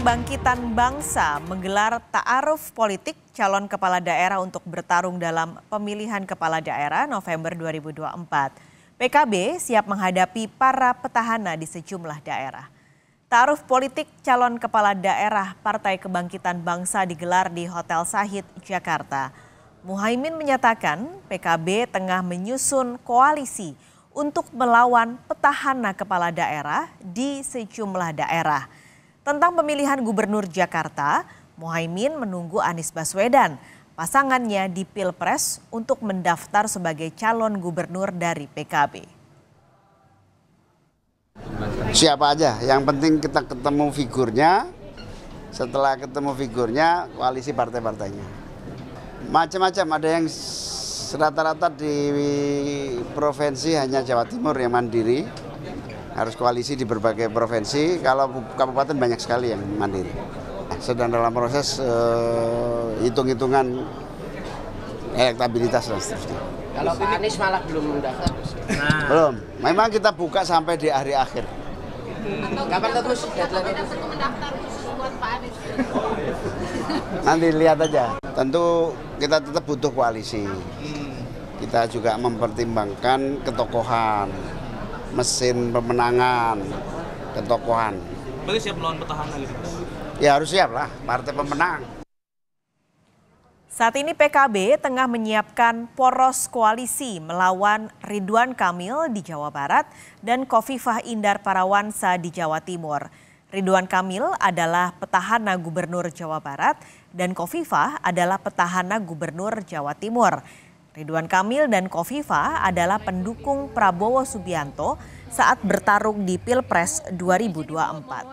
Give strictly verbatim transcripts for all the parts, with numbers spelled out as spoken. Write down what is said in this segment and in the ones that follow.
Kebangkitan Bangsa menggelar ta'aruf politik calon kepala daerah untuk bertarung dalam pemilihan kepala daerah November dua ribu dua puluh empat. P K B siap menghadapi para petahana di sejumlah daerah. Ta'aruf politik calon kepala daerah Partai Kebangkitan Bangsa digelar di Hotel Sahid, Jakarta. Muhaimin menyatakan P K B tengah menyusun koalisi untuk melawan petahana kepala daerah di sejumlah daerah. Tentang pemilihan Gubernur Jakarta, Muhaimin menunggu Anies Baswedan, pasangannya di Pilpres untuk mendaftar sebagai calon gubernur dari P K B. Siapa aja, yang penting kita ketemu figurnya, setelah ketemu figurnya koalisi partai-partainya. Macam-macam, ada yang rata-rata di provinsi hanya Jawa Timur yang mandiri. Harus koalisi di berbagai provinsi, kalau kabupaten banyak sekali yang mandiri. Sedang dalam proses uh, hitung-hitungan elektabilitas dan seterusnya. Kalau Pak Anies malah belum mendaftar? Nah. Belum, memang kita buka sampai di hari akhir. Kapan terus deadline? Nanti lihat aja, tentu kita tetap butuh koalisi. Kita juga mempertimbangkan ketokohan, mesin pemenangan, ketokohan. Berarti siap melawan petahana gitu? Ya harus siap lah, partai pemenang. Saat ini P K B tengah menyiapkan poros koalisi melawan Ridwan Kamil di Jawa Barat dan Khofifah Indar Parawansa di Jawa Timur. Ridwan Kamil adalah petahana Gubernur Jawa Barat dan Khofifah adalah petahana Gubernur Jawa Timur. Ridwan Kamil dan Khofifah adalah pendukung Prabowo Subianto saat bertarung di Pilpres dua ribu dua puluh empat.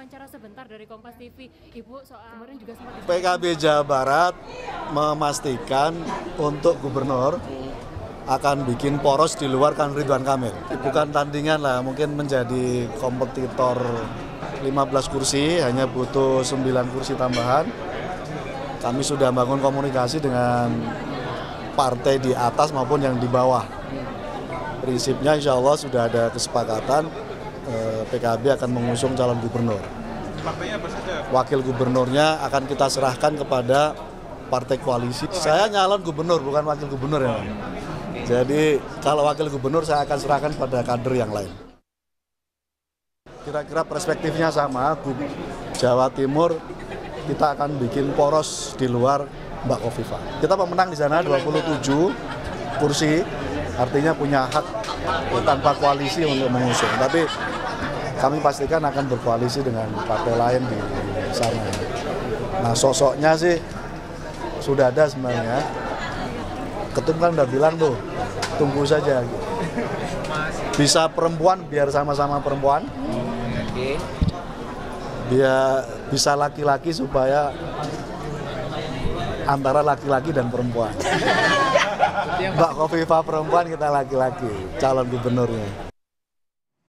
P K B Jawa Barat memastikan untuk gubernur akan bikin poros di luar kan Ridwan Kamil. Bukan tandingan lah, mungkin menjadi kompetitor lima belas kursi, hanya butuh sembilan kursi tambahan. Kami sudah bangun komunikasi dengan partai di atas maupun yang di bawah. Prinsipnya insya Allah sudah ada kesepakatan eh, P K B akan mengusung calon gubernur. Wakil gubernurnya akan kita serahkan kepada partai koalisi. Saya nyalon gubernur bukan wakil gubernur ya. Jadi kalau wakil gubernur saya akan serahkan pada kader yang lain. Kira-kira perspektifnya sama, Jawa Timur kita akan bikin poros di luar Mbak Khofifah. Kita pemenang di sana dua puluh tujuh kursi, artinya punya hak tanpa koalisi untuk mengusung. Tapi kami pastikan akan berkoalisi dengan partai lain di sana. Nah sosoknya sih sudah ada sebenarnya. Ketum kan udah bilang tuh, tunggu saja. Bisa perempuan biar sama-sama perempuan. Biar bisa laki-laki supaya antara laki-laki dan perempuan. Mbak Khofifah perempuan, kita laki-laki, calon gubernurnya.